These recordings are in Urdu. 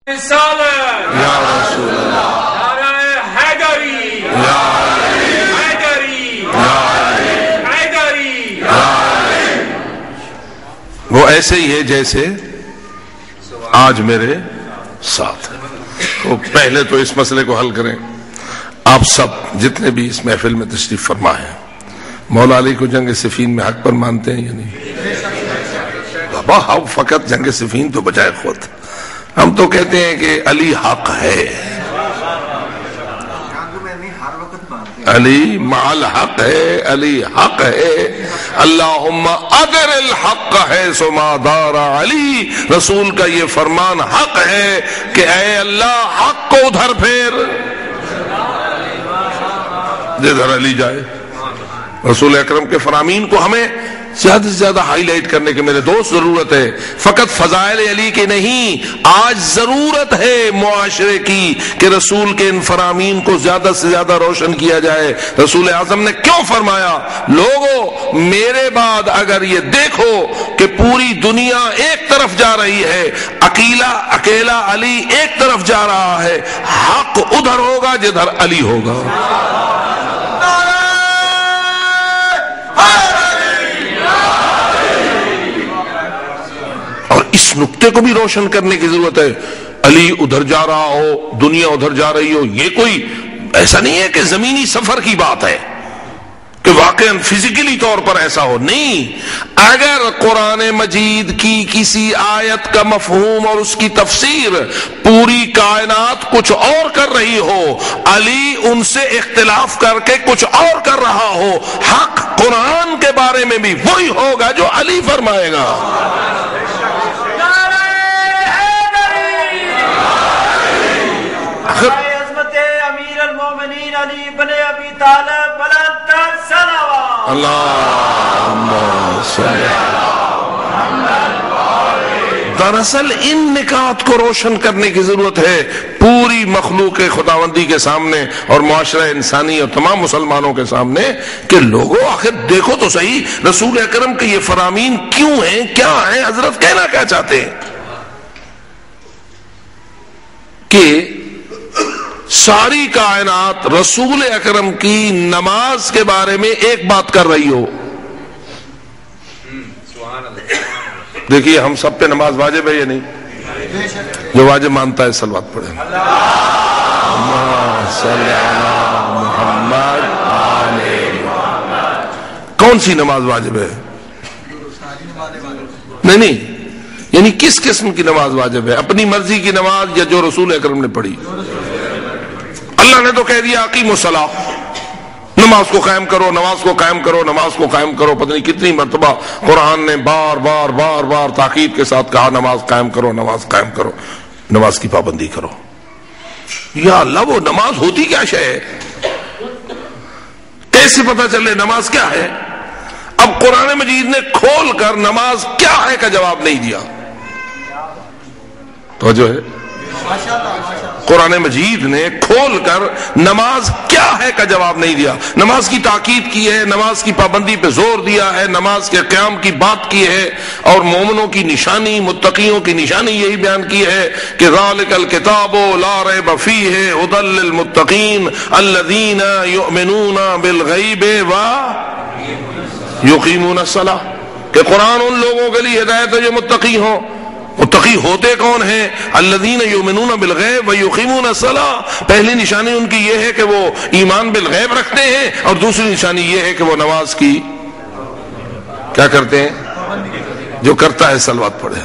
رسالت یا رسول اللہ، نعرہ حیدری یا حیدری حیدری. وہ ایسے ہی ہے جیسے آج میرے ساتھ ہے. تو پہلے تو اس مسئلے کو حل کریں. آپ سب جتنے بھی اس محفل میں تشریف فرما ہیں، مولا علی کو جنگ صفین میں حق پر مانتے ہیں یا نہیں؟ بابا ہم فقط جنگ صفین تو بجائے خود ہم تو کہتے ہیں کہ علی حق ہے، علی مع الحق ہے، علی حق ہے. اللہم ادر الحق ہے سما دار علی. رسول کا یہ فرمان حق ہے کہ اے اللہ حق کو ادھر پھیر جدھر علی جائے. رسول اکرم کے فرامین کو ہمیں زیادہ سے زیادہ ہائی لائٹ کرنے کی میرے دوست ضرورت ہے، فقط فضائل علی کے نہیں. آج ضرورت ہے معاشرے کی کہ رسول کے ان فرامین کو زیادہ سے زیادہ روشن کیا جائے. رسول اعظم نے کیوں فرمایا، لوگوں میرے بعد اگر یہ دیکھو کہ پوری دنیا ایک طرف جا رہی ہے، اکیلا علی ایک طرف جا رہا ہے، حق ادھر ہوگا جدھر علی ہوگا. اور اس نقطے کو بھی روشن کرنے کی ضرورت ہے. علی ادھر جا رہا ہو، دنیا ادھر جا رہی ہو، یہ کوئی ایسا نہیں ہے کہ زمینی سفر کی بات ہے کہ واقعاً فزیکلی طور پر ایسا ہو. نہیں، اگر قرآن مجید کی کسی آیت کا مفہوم اور اس کی تفسیر پوری کائنات کچھ اور کر رہی ہو، علی ان سے اختلاف کر کے کچھ اور کر رہا ہو، حق قرآن کے بارے میں بھی وہی ہوگا جو علی فرمائے گا. دراصل ان نکات کو روشن کرنے کی ضرورت ہے پوری مخلوق خداوندی کے سامنے اور معاشرہ انسانی اور تمام مسلمانوں کے سامنے کہ لوگوں آخر دیکھو تو صحیح رسول اکرم کے یہ فرامین کیوں ہیں، کیا ہیں، حضرت کہنا کیا چاہتے ہیں. کہ ساری کائنات رسول اکرم کی نماز کے بارے میں ایک بات کر رہی ہو. دیکھیے ہم سب پہ نماز واجب ہے یا نہیں؟ جو واجب مانتا ہے صلوات پڑھے. کون سی نماز واجب ہے؟ نہیں، یعنی کس قسم کی نماز واجب ہے؟ اپنی مرضی کی نماز یا جو رسول اکرم نے پڑھی؟ اللہ نے تو کہہ دیا اقیموا الصلاۃ، نماز کو قائم کرو، نماز کو قائم کرو، نماز کو قائم کرو. پتہ نہیں کتنی مرتبہ قرآن نے بار بار بار بار تاکید کے ساتھ کہا نماز قائم کرو، نماز قائم کرو، نماز کی پابندی کرو. یا اللہ وہ نماز ہوتی کیا شے ہے؟ کیسے پتہ چلے نماز کیا ہے؟ اب قرآن مجید نے کھول کر نماز کیا ہے کا جواب نہیں دیا. تو جو ہے قرآن مجید نے کھول کر نماز کیا ہے کا جواب نہیں دیا. نماز کی تاکید کی ہے، نماز کی پابندی پہ زور دیا ہے، نماز کے قیام کی بات کی ہے، اور مومنوں کی نشانی، متقیوں کی نشانی یہی بیان کی ہے کہ ذالک الکتاب لا ریب فیہ ھدی للمتقین الذین یؤمنون بالغیب ویقیمون الصلاۃ. کہ قرآن ان لوگوں کے لیے ہدایت ہے جو متقی ہوں. متقی ہوتے کون ہیں؟ الذین یؤمنون بالغیب ویقیمون الصلاۃ. پہلی نشانی ان کی یہ ہے کہ وہ ایمان بالغیب رکھتے ہیں، اور دوسری نشانی یہ ہے کہ وہ نماز کی کیا کرتے ہیں؟ جو کرتا ہے صلوات پڑھے.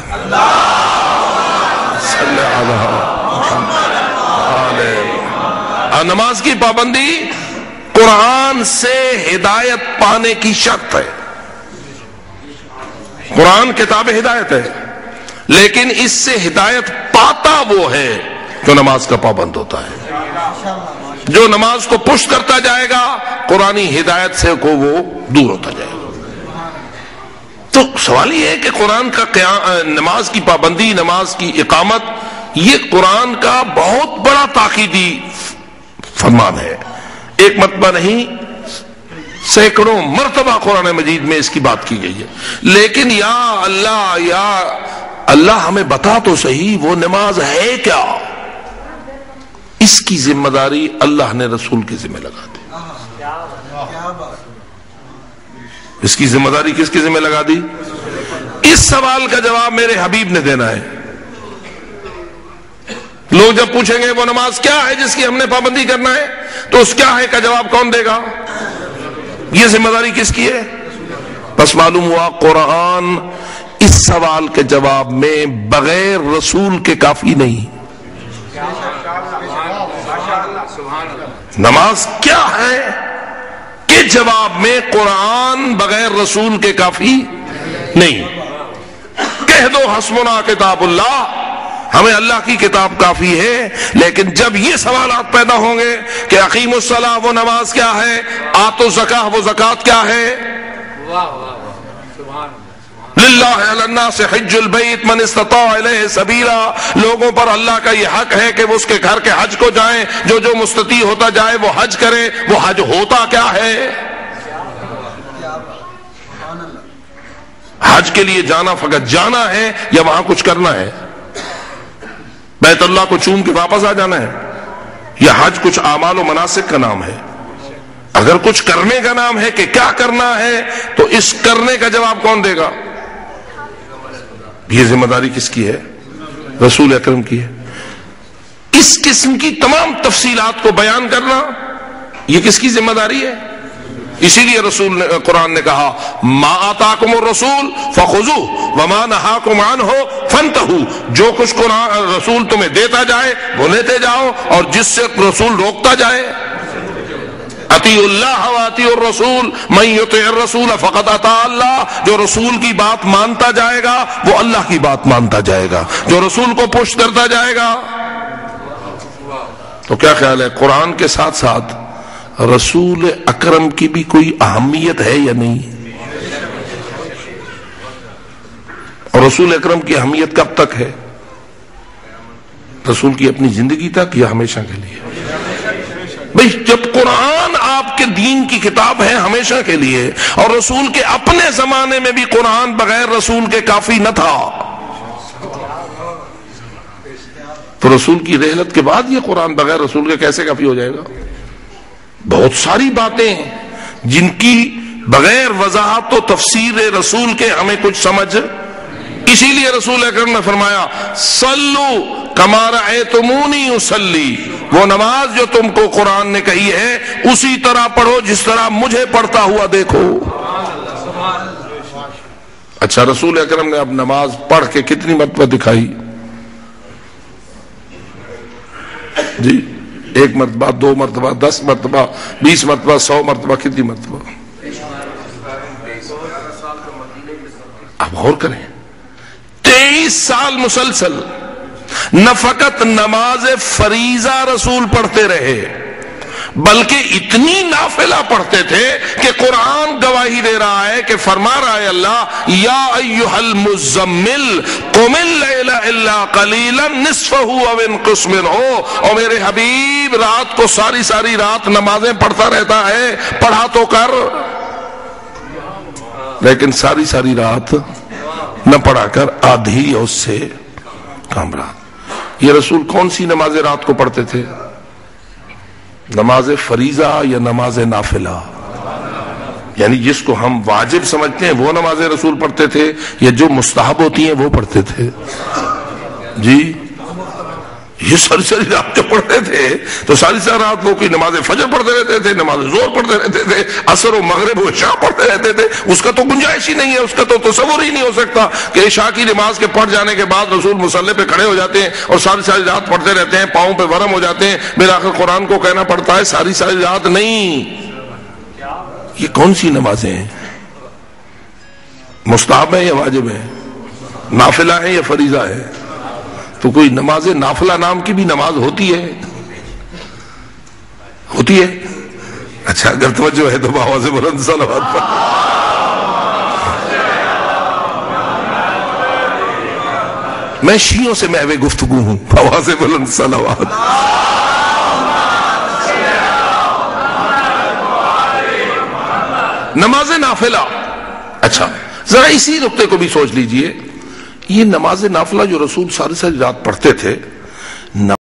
نماز کی پابندی قرآن سے ہدایت پانے کی شرط ہے. قرآن کتاب ہدایت ہے، لیکن اس سے ہدایت پاتا وہ ہے جو نماز کا پابند ہوتا ہے. جو نماز کو پشت کرتا جائے گا قرآنی ہدایت سے کو وہ دور ہوتا جائے گا. تو سوال یہ ہے کہ قرآن کا نماز کی پابندی، نماز کی اقامت، یہ قرآن کا بہت بڑا تاکیدی فرمان ہے. ایک مرتبہ نہیں، سینکڑوں مرتبہ قرآن مجید میں اس کی بات کی گئی ہے. لیکن یا اللہ یا اللہ ہمیں بتا تو صحیح وہ نماز ہے کیا. اس کی ذمہ داری اللہ نے رسول کے ذمہ لگا دی. اس کی ذمہ داری کس کے ذمہ لگا دی؟ اس سوال کا جواب میرے حبیب نے دینا ہے. لوگ جب پوچھیں گے وہ نماز کیا ہے جس کی ہم نے پابندی کرنا ہے، تو اس کیا ہے کا جواب کون دے گا؟ یہ ذمہ داری کس کی ہے؟ بس معلوم ہوا قرآن اس سوال کے جواب میں بغیر رسول کے کافی نہیں. نماز کیا ہے کہ جواب میں قرآن بغیر رسول کے کافی نہیں. کہہ دو حسبنا کتاب اللہ، ہمیں اللہ کی کتاب کافی ہے. لیکن جب یہ سوالات پیدا ہوں گے کہ اقیم الصلاۃ وہ نماز کیا ہے، آتوا الزکاۃ وہ زکات کیا ہے، للہ علی الناس حج البیت من استطاع الیہ سبیلا، لوگوں پر اللہ کا یہ حق ہے کہ وہ اس کے گھر کے حج کو جائیں، جو جو مستطیع ہوتا جائے وہ حج کرے. وہ حج ہوتا کیا ہے؟ حج کے لیے جانا فقط جانا ہے یا وہاں کچھ کرنا ہے؟ بیت اللہ کو چوم کے واپس آ جانا ہے؟ یا حج کچھ اعمال و مناسک کا نام ہے؟ اگر کچھ کرنے کا نام ہے کہ کیا کرنا ہے، تو اس کرنے کا جواب کون دے گا؟ یہ ذمہ داری کس کی ہے؟ رسول اکرم کی ہے. اس قسم کی تمام تفصیلات کو بیان کرنا یہ کس کی ذمہ داری ہے؟ اسی لیے رسول نے قرآن نے کہا ما آتاکم الرسول فخذوہ وما نہاکم عنہ فانتہوا، جو کچھ قرآن رسول تمہیں دیتا جائے وہ لیتے جاؤ، اور جس سے رسول روکتا جائے اطیعوا اللہ واطیعوا الرسول من یطع الرسول فقد اطاع اللہ، جو رسول کی بات مانتا جائے گا وہ اللہ کی بات مانتا جائے گا، جو رسول کو پشت کرتا جائے گا. تو کیا خیال ہے قرآن کے ساتھ ساتھ رسول اکرم کی بھی کوئی اہمیت ہے یا نہیں؟ اور رسول اکرم کی اہمیت کب تک ہے؟ رسول کی اپنی زندگی تک یا ہمیشہ کے لیے؟ بھئی جب قرآن آپ کے دین کی کتاب ہے ہمیشہ کے لیے، اور رسول کے اپنے زمانے میں بھی قرآن بغیر رسول کے کافی نہ تھا، تو رسول کی رحلت کے بعد یہ قرآن بغیر رسول کے کیسے کافی ہو جائے گا؟ بہت ساری باتیں ہیں جن کی بغیر وضاحت و تفسیر رسول کے ہمیں کچھ سمجھ. اسی لیے رسول اکرم نے فرمایا صلو کما رأیتمونی اصلی، وہ نماز جو تم کو قرآن نے کہی ہے اسی طرح پڑھو جس طرح مجھے پڑھتا ہوا دیکھو. اچھا رسول اکرم نے اب نماز پڑھ کے کتنی مرتبہ دکھائی؟ جی 1 مرتبہ، 2 مرتبہ، 10 مرتبہ، 20 مرتبہ، 100 مرتبہ، کتنی مرتبہ؟ اب غور کریں، 23 سال مسلسل نہ فقط نماز فریضہ رسول پڑھتے رہے بلکہ اتنی نافلہ پڑھتے تھے کہ قرآن گواہی دے رہا ہے کہ فرما رہا ہے اللہ یا ایھا المزمل قم اللیل الا قلیلا نصفہ او انقص منہ، اور میرے حبیب رات کو ساری رات نمازیں پڑھتا رہتا ہے، پڑھا تو کر، لیکن ساری رات نہ پڑھا کر آدھی اور اس سے کم رات. یہ رسول کون سی نماز رات کو پڑھتے تھے؟ نماز فریضہ یا نماز نافلہ؟ یعنی جس کو ہم واجب سمجھتے ہیں وہ نماز رسول پڑھتے تھے یا جو مستحب ہوتی ہیں وہ پڑھتے تھے؟ جی یہ ساری رات جو پڑھتے تھے تو ساری رات وہ کوئی نماز فجر پڑھتے رہتے تھے، نماز ظہر پڑھتے رہتے تھے، عصر و مغرب و عشاء پڑھتے رہتے تھے. اس کا تو گنجائش ہی نہیں ہے، اس کا تو تصور ہی نہیں ہو سکتا کہ عشاء کی نماز کے پڑھ جانے کے بعد رسول مصلی پہ کھڑے ہو جاتے ہیں اور ساری رات پڑھتے رہتے ہیں، پاؤں پہ ورم ہو جاتے ہیں، میرا آخر قرآن کو کہنا پڑتا ہے ساری رات نہیں. یہ کون سی نمازیں ہیں؟ مستحب ہیں یا واجب ہیں؟ نافلہ ہیں یا فریضہ ہے؟ تو کوئی نماز نافلہ نام کی بھی نماز ہوتی ہے؟ اچھا اگر توجہ ہے تو بآواز بلند صلوات پڑھ. میں شیعوں سے محو گفتگو ہوں، بآواز بلند صلوات. نماز نافلہ. اچھا ذرا اسی نقطے کو بھی سوچ لیجئے، یہ نماز نافلہ جو رسول ساری ساری رات پڑھتے تھے